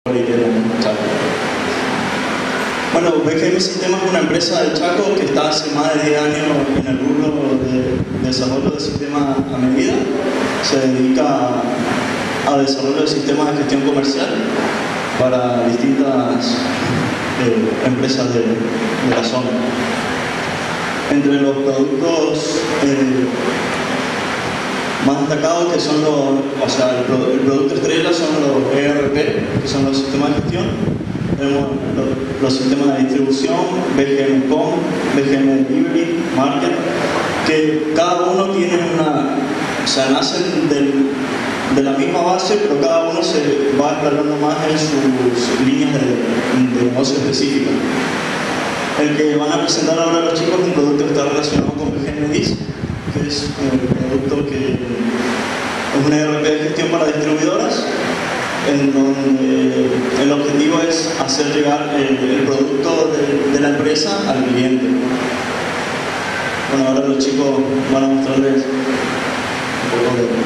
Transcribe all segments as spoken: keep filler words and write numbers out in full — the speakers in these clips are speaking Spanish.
Bueno, B G M Sistemas es una empresa del Chaco que está hace más de diez años en el rubro de desarrollo de sistemas a medida. Se dedica a desarrollo de sistemas de gestión comercial para distintas eh, empresas de, de la zona. Entre los productos eh, más destacados, que son los, o sea, el, pro, el producto estrella son los E R P, que son los sistemas de gestión. Tenemos los, los sistemas de distribución, B G M Com, B G M Delivery, Market, que cada uno tiene una, o sea, nacen del, de la misma base, pero cada uno se va explorando más en sus líneas de, de negocio específicas. El que van a presentar ahora los chicos es un producto que está relacionado con B G M D I S, que es un producto que es una E R P de gestión para distribuidoras, en donde el objetivo es hacer llegar el, el producto de, de la empresa al cliente. Bueno, ahora los chicos van a mostrarles un poco de...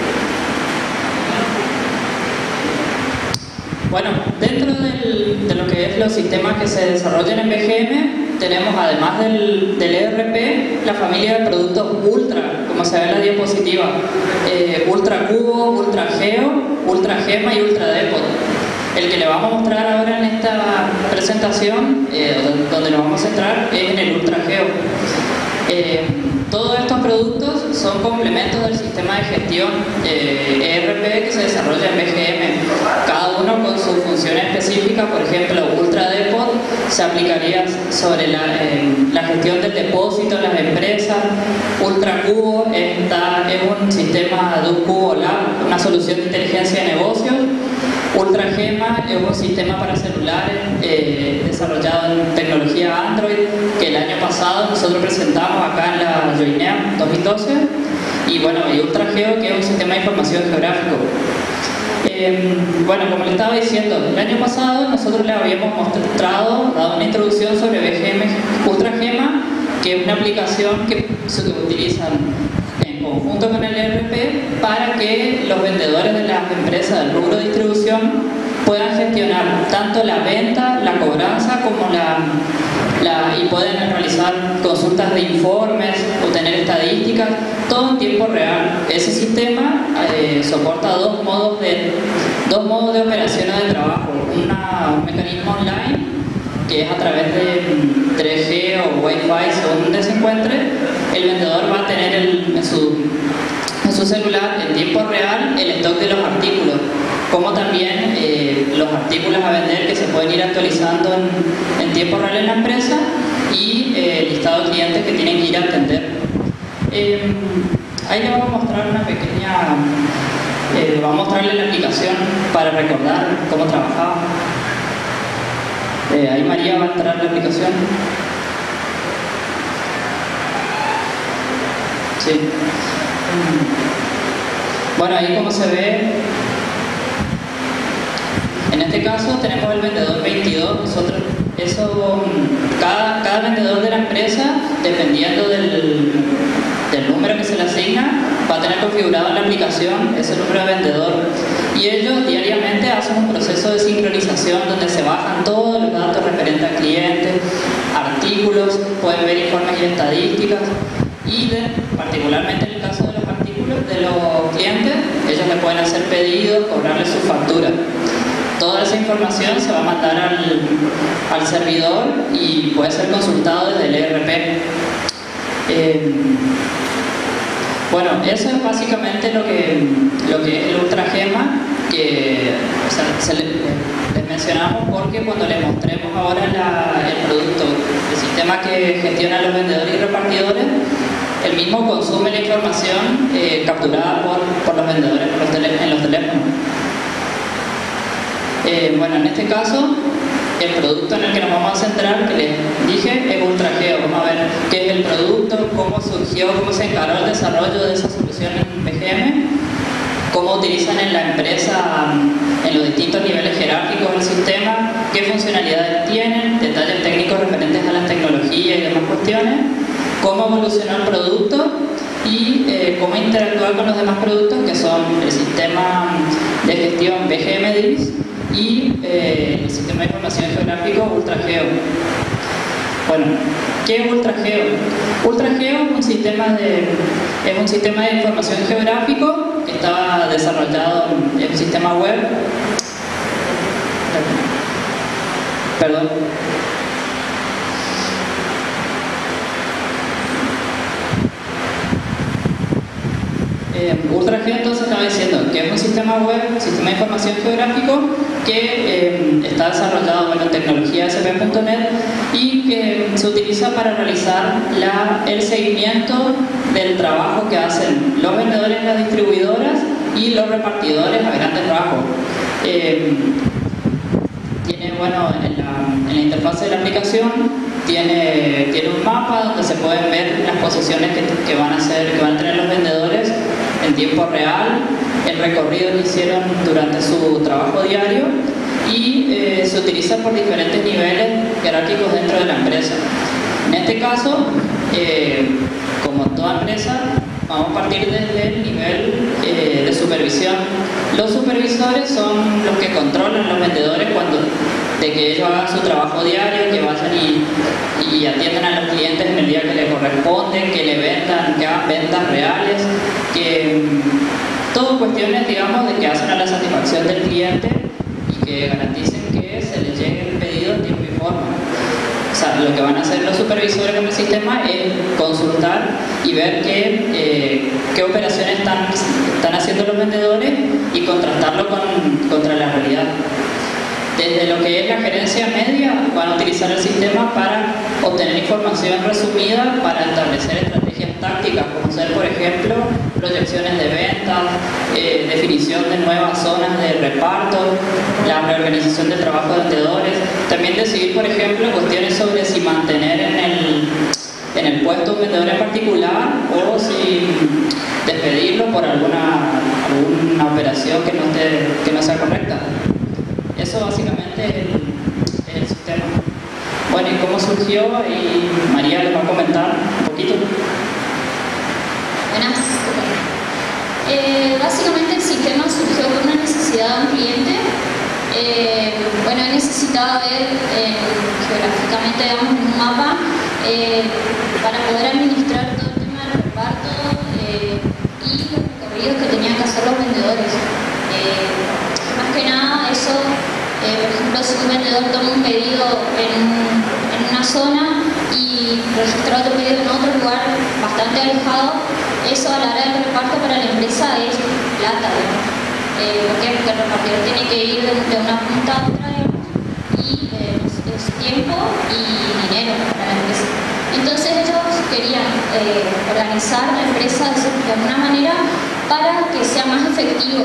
Bueno, dentro del, de lo que es los sistemas que se desarrollan en B G M, tenemos además del, del E R P, la familia de productos Ultra, como se ve en la diapositiva. Eh, Ultra Cubo, Ultra Geo, Ultra Gema y Ultra Depot. El que le vamos a mostrar ahora en esta presentación, eh, donde nos vamos a centrar, es en el Ultra Geo. Eh, todos estos productos son complementos del sistema de gestión eh, E R P que se desarrolla en B G M, cada uno con su función específica. Por ejemplo, Ultra Depot se aplicaría sobre la, eh, la gestión del depósito en las empresas. Ultra Cubo está, es un sistema de un cubo lab, una solución de inteligencia de negocios. Ultra Gema es un sistema para celulares eh, desarrollado en tecnología Android, que el año pasado nosotros presentamos acá en la Joineam dos mil doce. Y bueno, y Ultra Geo, que es un sistema de información geográfico. Eh, bueno, como le estaba diciendo, el año pasado nosotros le habíamos mostrado, dado una introducción sobre B G M Ultra Gema, que es una aplicación que se utilizan en conjunto con el E R P para que los vendedores de las empresas del rubro de distribución puedan gestionar tanto la venta, la cobranza, como la, la y pueden realizar consultas de informes, obtener estadísticas, todo en tiempo real. Ese sistema eh, soporta dos modos de dos modos de operaciones de trabajo: Una, un mecanismo online, que es a través de tres G o Wi-Fi, según donde se encuentre. El vendedor va a tener el, en, su, en su celular en tiempo real el stock de los artículos, como también eh, los artículos a vender que se pueden ir actualizando en, en tiempo real en la empresa, y eh, el listado de clientes que tienen que ir a atender. Eh, ahí les voy a mostrar una pequeña, eh, voy a mostrarles la aplicación para recordar cómo trabajaba. Eh, ahí María va a entrar la aplicación. Sí. Bueno, ahí como se ve, en este caso tenemos el vendedor veintidós. Nosotros, eso, cada, cada vendedor de la empresa, dependiendo del, del número que se le asigna, va a tener configurado en la aplicación ese número de vendedor. Y ellos diariamente hacen un proceso de sincronización donde se bajan todos los datos referentes a clientes, artículos, pueden ver informes y estadísticas. Y de, particularmente en el caso de los artículos de los clientes, ellos le pueden hacer pedidos, cobrarles su factura. Toda esa información se va a mandar al, al servidor y puede ser consultado desde el E R P. Eh, bueno, eso es básicamente lo que, lo que es el Ultra Gema, que o sea, se le, les mencionamos porque cuando les mostremos ahora la, el producto, el sistema que gestiona los vendedores y repartidores, el mismo consume la información eh, capturada por, por los vendedores en los, tele, en los teléfonos. Eh, bueno, en este caso, el producto en el que nos vamos a centrar, que les dije, es Ultra Geo. Vamos a ver qué es el producto, cómo surgió, cómo se encaró el desarrollo de esa solución en B G M, cómo utilizan en la empresa en los distintos niveles jerárquicos del sistema, qué funcionalidades tienen, detalles técnicos referentes a las tecnologías y demás cuestiones, cómo evolucionó el producto y eh, cómo interactuar con los demás productos, que son el sistema de gestión B G M D I S y eh, sistema de información geográfico UltraGeo. Bueno, ¿qué es UltraGeo? UltraGeo es un sistema de, es un sistema de información geográfico que está desarrollado en un sistema web. Perdón. Eh, UltraGeo entonces estaba diciendo que es un sistema web, un sistema de información geográfico que eh, está desarrollado bueno, en tecnología S P punto net y que se utiliza para realizar la, el seguimiento del trabajo que hacen los vendedores en las distribuidoras y los repartidores a grandes rasgos. Eh, tiene, bueno, en la, en la interfaz de la aplicación tiene, tiene un mapa donde se pueden ver las posiciones que, que, van a hacer, que van a tener los vendedores en tiempo real, el recorrido que hicieron durante su trabajo diario y eh, se utiliza por diferentes niveles jerárquicos dentro de la empresa. En este caso, eh, como toda empresa, vamos a partir desde el nivel eh, de supervisión. Los supervisores son los que controlan a los vendedores cuando de que ellos hagan su trabajo diario, que vayan y, y atiendan a los clientes en el día que les corresponde, que le vendan, que hagan ventas reales, que todo cuestiones, digamos, de que hacen a la satisfacción del cliente y que garanticen que se les llegue el pedido en tiempo y forma. O sea, lo que van a hacer los supervisores con el sistema es consultar y ver qué, eh, qué operaciones están, están haciendo los vendedores y contrastarlo con, contra la realidad. Desde lo que es la gerencia media, van a utilizar el sistema para obtener información resumida para establecer estrategias tácticas, como ser, por ejemplo, proyecciones de ventas, eh, definición de nuevas zonas de reparto, la reorganización del trabajo de vendedores, también decidir, por ejemplo, cuestiones sobre si mantener en el, en el puesto un vendedor en particular o si despedirlo por alguna, alguna operación que no, esté, que no sea correcta. Eso básicamente es el, es el sistema. Bueno, ¿y cómo surgió? Y María les va a comentar un poquito. Buenas. Eh, básicamente el sistema surgió por una necesidad de un cliente. Eh, bueno, él necesitaba ver eh, geográficamente, digamos, en un mapa eh, para poder administrar todo el tema del reparto eh, y los recorridos que tenían que hacer los vendedores. Eh, más que nada eso, eh, por ejemplo, si un vendedor toma un pedido en, en una zona y registra otro pedido en otro lugar bastante alejado, eso a la hora del reparto para la empresa es plata, digamos. Eh, ¿Por qué? Porque el repartidor tiene que ir de, de una punta a otra, digamos, y eh, es, es tiempo y dinero para la empresa. Entonces ellos querían eh, organizar la empresa de, de alguna manera para que sea más efectivo.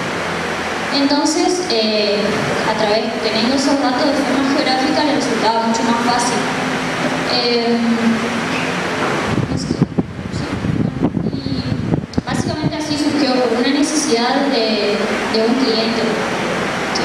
Entonces, eh, a través, teniendo esos datos de forma geográfica, les resultaba mucho más fácil. Eh, y básicamente así surgió por una necesidad de, de un cliente. ¿Sí?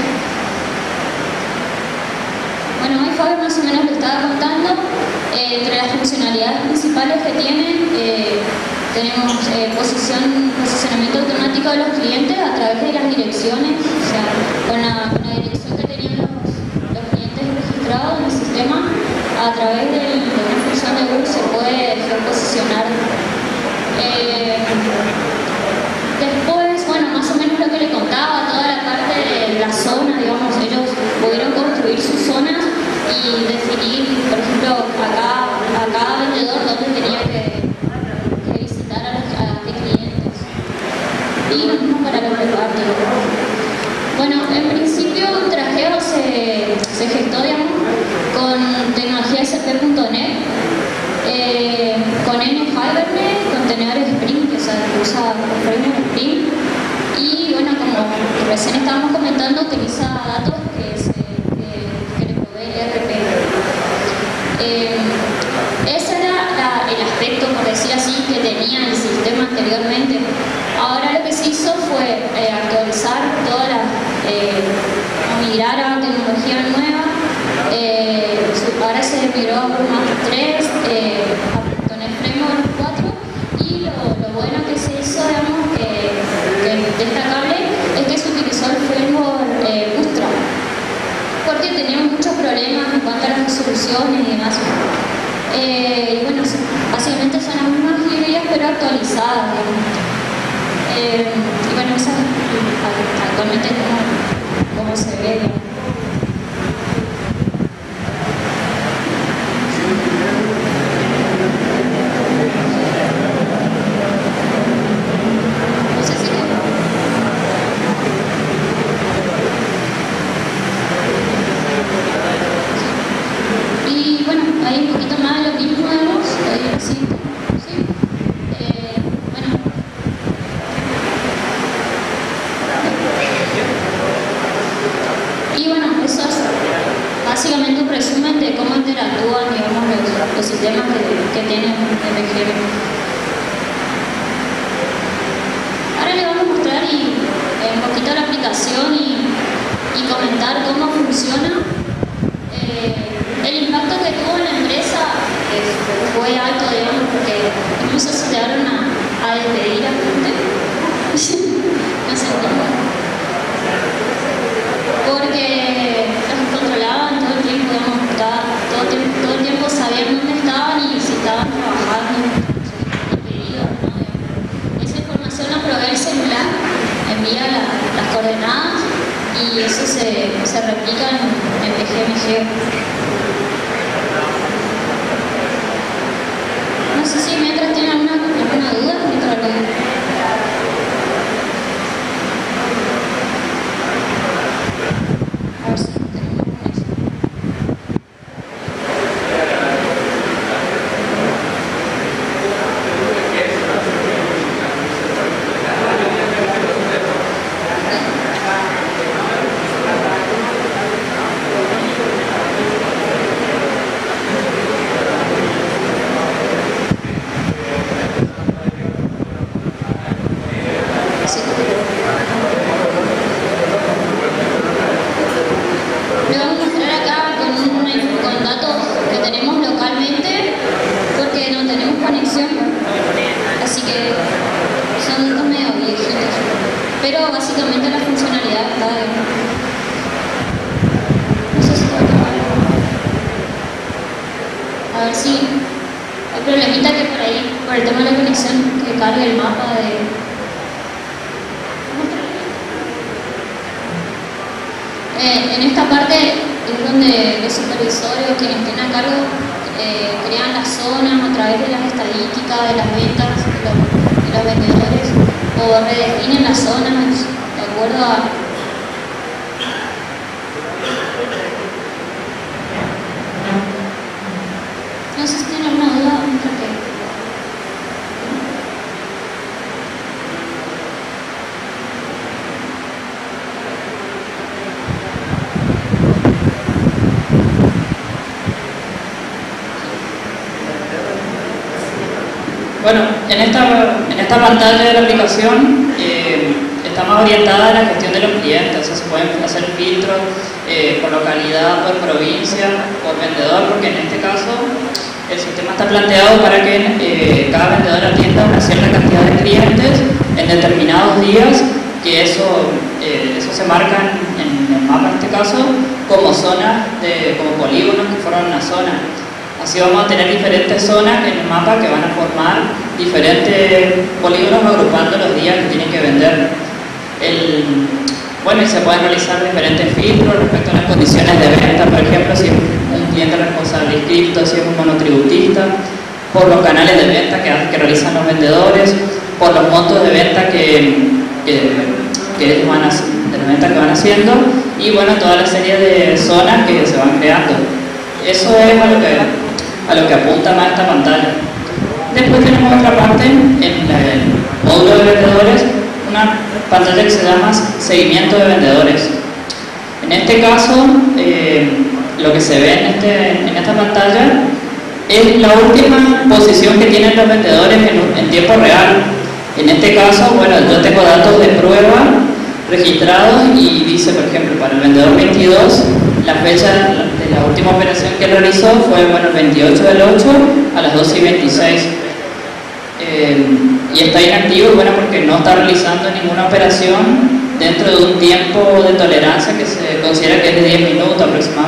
Bueno, hoy Fabio más o menos lo estaba contando. Eh, entre las funcionalidades principales que tiene, eh, tenemos eh, posición, posicionamiento automático de los clientes a través de las direcciones, o sea, con la, con la dirección que tenían los, los clientes registrados en el sistema, a través de, de una función de Google se puede posicionar. Eh, después, bueno, más o menos lo que le contaba, toda la parte de la zona, digamos, ellos pudieron construir sus zonas y definir, por ejemplo, a cada, a cada vendedor dónde tenía que y lo mismo para los repartos. Bueno, en principio UltraGeo se, se gestó, digamos, con tecnología S P punto net, eh, con N Hibernate, contenedores Spring, que, o sea, que usa framework Spring, y bueno, como recién estábamos comentando, utiliza datos que, se, que, que le provee el E R P. Eh, ese era la, el aspecto, por decir así, que tenía el sistema anteriormente. Ahora lo que se hizo fue eh, actualizar toda la, eh, migrar a tecnología nueva. Eh, ahora se migró a Mac tres, eh, con el Framework cuatro, y lo, lo bueno que se hizo, digamos, que, que destacable, es que se utilizó el Framework eh, Bootstrap. ¿Por porque teníamos muchos problemas en cuanto a las resoluciones y demás. Eh, y bueno, básicamente son las mismas librerías pero actualizadas, digamos. Eh, y bueno, eso es actualmente como, como se ve, digamos. Básicamente un resumen de cómo interactúan, digamos, los, los sistemas que, que tienen M G M. Ahora les vamos a mostrar y, eh, un poquito la aplicación y, y comentar cómo funciona. Eh, el impacto que tuvo en la empresa eh, fue alto, digamos, porque incluso se llegaron a, a despedir a gente. No sé cómo. Porque los controlaban todo el tiempo, digamos, todo el tiempo, todo el tiempo sabían dónde estaban y si estaban trabajando y pedidos, ¿no? Esa información la provee el celular, envía la, las coordenadas y eso se, se replica en, en B G M G. No sé si mientras tienen alguna, alguna duda, mientras lo Bueno, en esta, en esta pantalla de la aplicación eh, está más orientada a la gestión de los clientes, o sea, se pueden hacer filtros eh, por localidad, por provincia, por vendedor, porque en este caso el sistema está planteado para que eh, cada vendedor atienda una cierta cantidad de clientes en determinados días, que eso, eh, eso se marca en, en el mapa en este caso como zonas, de, como polígonos que forman una zona. Así vamos a tener diferentes zonas en el mapa que van a formar diferentes polígonos agrupando los días que tienen que vender. El, bueno, y se pueden realizar diferentes filtros respecto a las condiciones de venta, por ejemplo, si es un cliente responsable inscripto, si es un monotributista, por los canales de venta que, que realizan los vendedores, por los montos de venta que, que, que ellos van a, de la venta que van haciendo, y bueno, toda la serie de zonas que se van creando. Eso es a lo que, a lo que apunta más esta pantalla. Después tenemos otra parte, en el módulo de vendedores, una pantalla que se llama seguimiento de vendedores. En este caso, eh, lo que se ve en, este, en esta pantalla es la última posición que tienen los vendedores en, en tiempo real. En este caso, bueno, yo tengo datos de prueba registrados y dice, por ejemplo, para el vendedor veintidós, la fecha de la última operación que realizó fue, bueno, el veintiocho del ocho a las doce y veintiséis. Eh, y está inactivo, bueno, porque no está realizando ninguna operación dentro de un tiempo de tolerancia que se considera que es de diez minutos aproximadamente.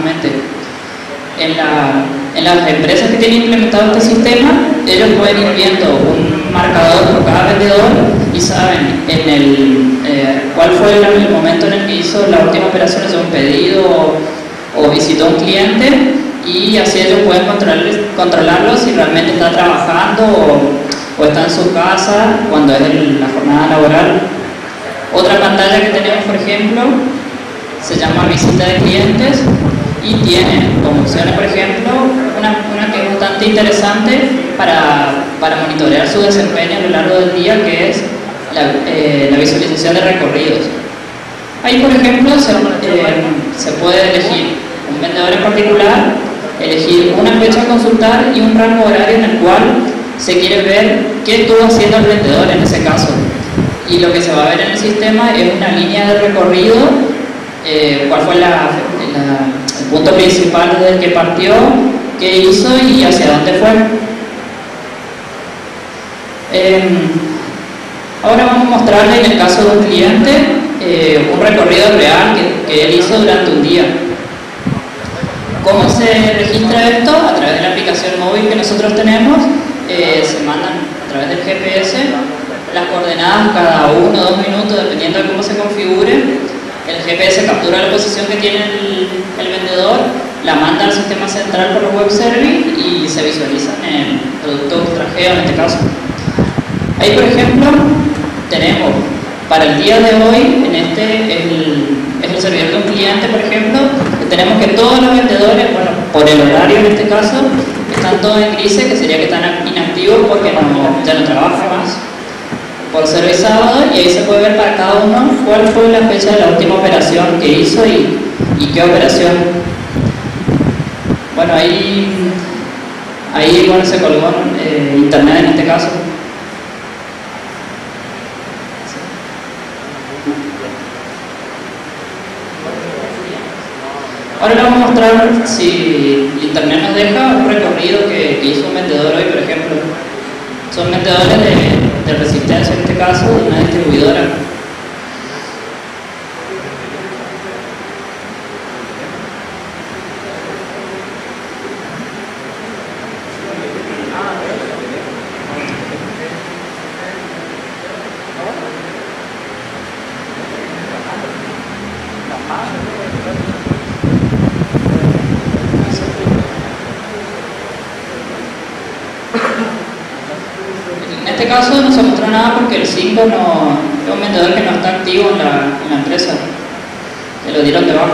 En, la, en las empresas que tienen implementado este sistema, ellos pueden ir viendo un marcador por cada vendedor y saben en el, eh, cuál fue el, el momento en el que hizo la última operación, de un pedido o, o visitó a un cliente, y así ellos pueden controlar, controlarlo si realmente está trabajando o, o está en su casa cuando es el, la jornada laboral. Otra pantalla que tenemos, por ejemplo, se llama visita de clientes y tiene como opciones, por ejemplo, una, una que es bastante interesante para, para monitorear su desempeño a lo largo del día, que es la, eh, la visualización de recorridos. Ahí, por ejemplo, se, eh, se puede elegir un vendedor en particular, elegir una fecha a consultar y un rango horario en el cual se quiere ver qué estuvo haciendo el vendedor en ese caso. Y lo que se va a ver en el sistema es una línea de recorrido, eh, cuál fue la, la, el punto principal desde el que partió, qué hizo y hacia dónde fue. Eh, ahora vamos a mostrarle en el caso de un cliente eh, un recorrido real que, que él hizo durante un día. ¿Cómo se registra esto? A través de la aplicación móvil que nosotros tenemos, eh, se mandan a través del G P S las coordenadas cada uno o dos minutos, dependiendo de cómo se configure. El G P S captura la posición que tiene el, el vendedor, la manda al sistema central por los web service y se visualiza en el producto extranjero en este caso. Ahí, por ejemplo, tenemos para el día de hoy, en este es el, es el servidor de un cliente, por ejemplo, tenemos que todos los vendedores, bueno, por el horario en este caso, están todos en grises, que sería que están inactivos porque no, ya no trabajan más por ser hoy sábado, y ahí se puede ver para cada uno cuál fue la fecha de la última operación que hizo y, y qué operación. Bueno, ahí, ahí bueno, se colgó eh, internet en este caso. Ahora le vamos a mostrar si internet nos deja un recorrido que, que hizo un vendedor hoy, por ejemplo. Son vendedores de, de resistencia en este caso, de una distribuidora. En este caso no se mostró nada porque el cinco no, es un vendedor que no está activo en la, en la empresa, que lo dieron de baja.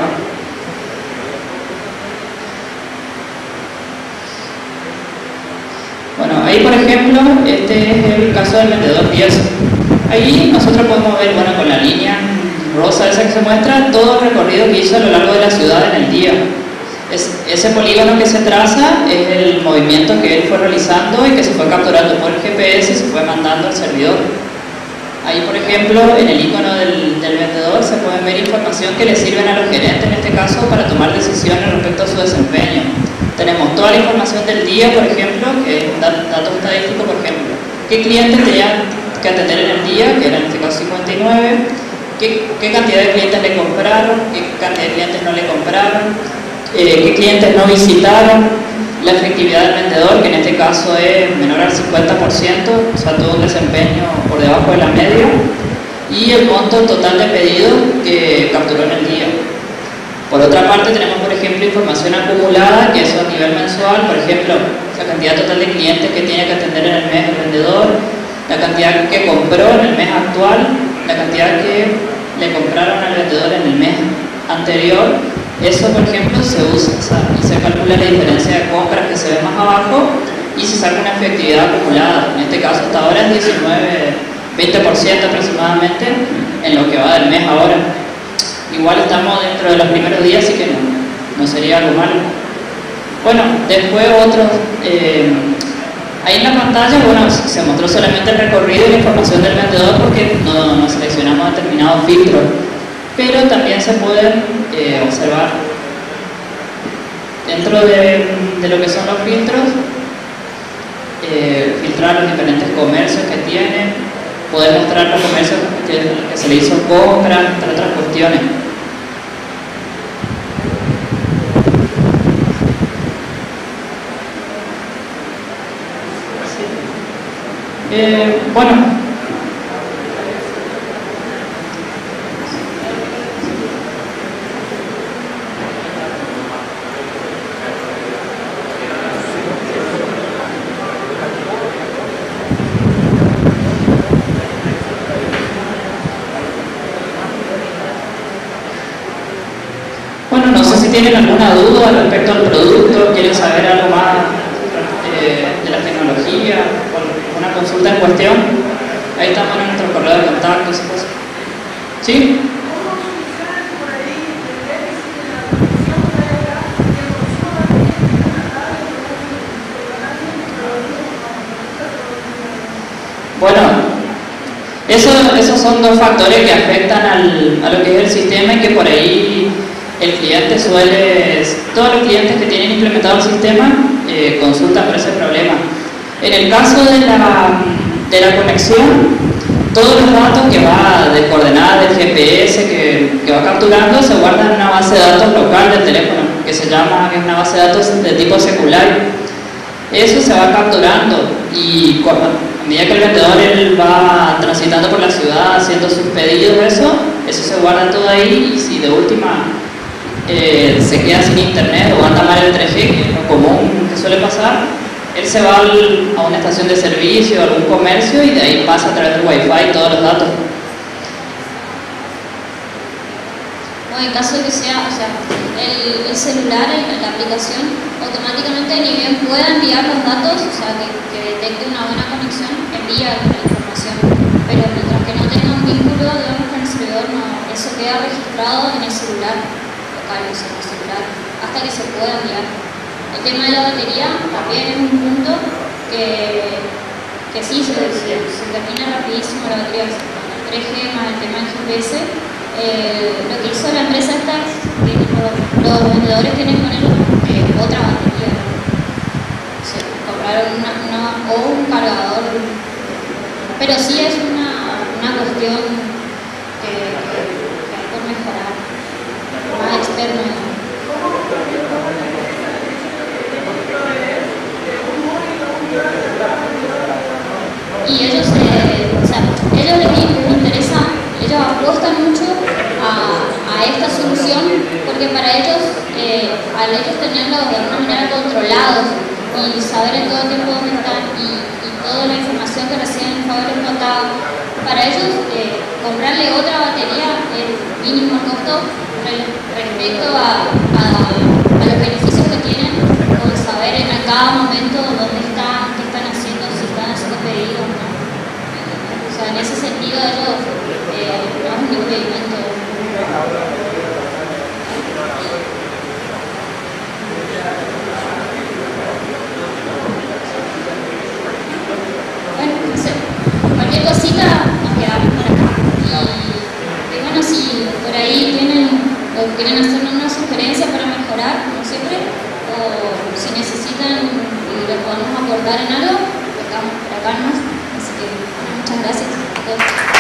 Bueno, ahí por ejemplo, este es el caso del vendedor diez. Ahí nosotros podemos ver, bueno, con la línea rosa esa que se muestra, todo el recorrido que hizo a lo largo de la ciudad en el día. Es, ese polígono que se traza es el movimiento que él fue realizando y que se fue capturando por el G P S y se fue mandando al servidor. Ahí, por ejemplo, en el icono del, del vendedor se puede ver información que le sirven a los gerentes, en este caso, para tomar decisiones respecto a su desempeño. Tenemos toda la información del día, por ejemplo, que es un dato estadístico, por ejemplo. ¿Qué clientes tenían que atender en el día? Que era en este caso cincuenta y nueve. ¿Qué, qué cantidad de clientes le compraron? ¿Qué cantidad de clientes no le compraron? Eh, qué clientes no visitaron, la efectividad del vendedor, que en este caso es menor al cincuenta por ciento, o sea, todo un desempeño por debajo de la media, y el monto total de pedidos que capturó en el día. Por otra parte, tenemos, por ejemplo, información acumulada, que es a nivel mensual, por ejemplo, la cantidad total de clientes que tiene que atender en el mes el vendedor, la cantidad que compró en el mes actual, la cantidad que le compraron al vendedor en el mes anterior. Eso, por ejemplo, se usa, o sea, y se calcula la diferencia de compras que se ve más abajo y se saca una efectividad acumulada. En este caso, hasta ahora es diecinueve, veinte por ciento aproximadamente en lo que va del mes ahora. Igual estamos dentro de los primeros días, así que no, no sería algo malo. Bueno, después otros, eh, ahí en la pantalla, bueno, se mostró solamente el recorrido y la información del vendedor porque no, no seleccionamos determinados filtros. Pero también se pueden eh, observar dentro de, de lo que son los filtros, eh, filtrar los diferentes comercios que tienen, poder mostrar los comercios que, que se le hizo compra, entre otras cuestiones. Eh, bueno, Bueno, no sé si tienen alguna duda respecto al producto, quieren saber algo más eh, de la tecnología, o una consulta en cuestión. Ahí estamos en nuestro correo de contacto, esas cosas. ¿Sí? Bueno, eso, esos son dos factores que afectan al, a lo que es el sistema y que por ahí el cliente suele, todos los clientes que tienen implementado el sistema eh, consultan por ese problema. En el caso de la, de la conexión, todos los datos que va de coordenadas del G P S que, que va capturando se guardan en una base de datos local del teléfono, que se llama, que es una base de datos de tipo secundario. Eso se va capturando y cuando, a medida que el vendedor él va transitando por la ciudad haciendo sus pedidos, eso, eso se guarda todo ahí y si de última eh, se queda sin internet o anda mal el tres G, que es lo común que suele pasar, él se va al, a una estación de servicio o algún comercio y de ahí pasa a través del wifi todos los datos. O en caso de que sea, o sea, el, el celular, el, la aplicación, automáticamente ni bien pueda enviar los datos, o sea, que, que detecte una buena conexión, envía la información. Pero mientras que no tenga un vínculo, digamos, con el servidor, no, eso queda registrado en el celular local, o sea, en el celular, hasta que se pueda enviar. El tema de la batería también es un punto que, que sí, se, se, se termina rapidísimo la batería, el tres G más el tema del G P S. Eh, lo que hizo la empresa esta es que los, los vendedores tienen que poner eh, otra batería, o sea, compraron una, una, o un cargador, pero sí es una, una cuestión que, que, que hay por mejorar, más externo. Y ellos, eh, o sea, ellos les, les interesa, ellos apuestan mucho a, a esta solución porque para ellos, eh, al ellos tenerlos de alguna manera controlados y saber en todo tiempo dónde están y, y toda la información que reciben favores notados, para ellos eh, comprarle otra batería es mínimo costo respecto a, a, a los beneficios que tienen con saber en cada momento dónde están, qué están haciendo, si están haciendo pedidos, ¿no? O sea, en ese sentido ellos eh, no es un impedimento. Bueno, no sé, cualquier cosita nos quedamos por acá. Y, y bueno, si por ahí tienen o quieren hacernos una sugerencia para mejorar, como siempre, o si necesitan y les podemos aportar en algo, estamos por acá más. Así que bueno, muchas gracias a todos.